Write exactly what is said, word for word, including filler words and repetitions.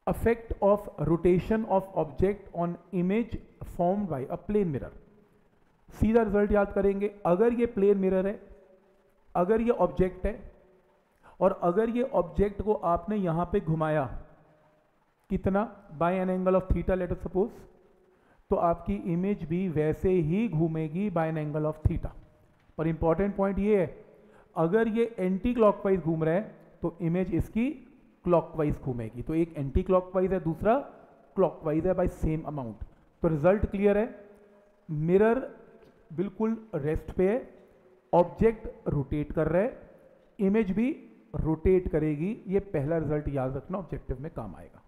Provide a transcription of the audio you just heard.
effect of rotation of object on image formed by a plane mirror। सीधा result याद करेंगे, अगर ये प्लेन मिरर है, अगर ये ऑब्जेक्ट है, और अगर ये ऑब्जेक्ट को आपने यहां पे घुमाया कितना, by an angle of theta let us suppose, तो आपकी इमेज भी वैसे ही घूमेगी by an angle of theta. पर इंपॉर्टेंट पॉइंट ये है, अगर ये एंटी क्लॉकवाइज घूम रहा है तो इमेज इसकी क्लॉकवाइज घूमेगी। तो एक एंटी क्लॉकवाइज है, दूसरा क्लॉकवाइज है बाय सेम अमाउंट। तो रिजल्ट क्लियर है, मिरर बिल्कुल रेस्ट पे है, ऑब्जेक्ट रोटेट कर रहा है, इमेज भी रोटेट करेगी। ये पहला रिजल्ट याद रखना, ऑब्जेक्टिव में काम आएगा।